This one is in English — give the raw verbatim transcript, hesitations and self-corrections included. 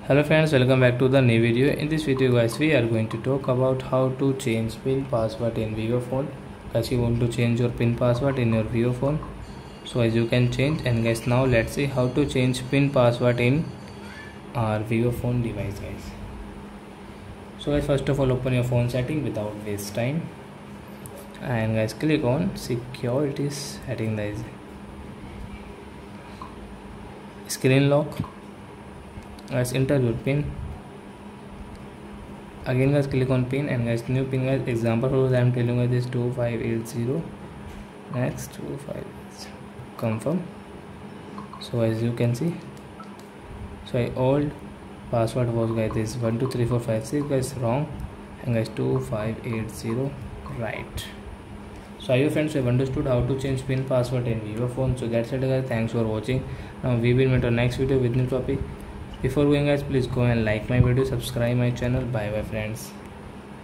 Hello friends, welcome back to the new video. In this video guys, we are going to talk about how to change pin password in Vivo phone. Guys, you want to change your pin password in your Vivo phone, so as you can change. And guys, now let's see how to change pin password in our Vivo phone device guys. So guys, first of all, open your phone setting without waste time, and guys click on security setting guys, screen lock. Guys, enter your pin. Again guys, click on pin, and guys new pin guys, example for I am telling you this two five eight zero. Next two five eight zero, confirm. So as you can see, so I old password was guys this one two three four five six guys, wrong, and guys two five eight zero right. So I hope friends you have understood how to change pin password in Vivo phone. So that's it guys, thanks for watching. Now we will meet our next video with new topic. Before going guys, please go and like my video, subscribe my channel. Bye bye friends.